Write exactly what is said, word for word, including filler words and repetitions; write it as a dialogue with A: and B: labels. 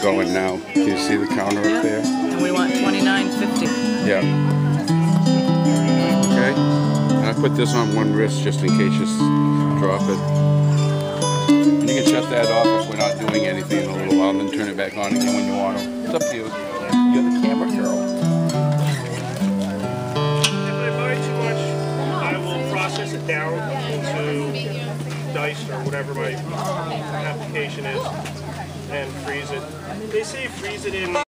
A: going now. Can you see the counter up there?
B: And we want twenty-nine fifty.
A: Yeah. Okay. And I put this on one wrist just in case you drop it. And you can shut that off if we're not doing anything in a little while, and then turn it back on again when you want to. It's up to you. You're the camera girl.
C: If I buy too much, I will process it down into diced or whatever my application is and freeze it. They say freeze it in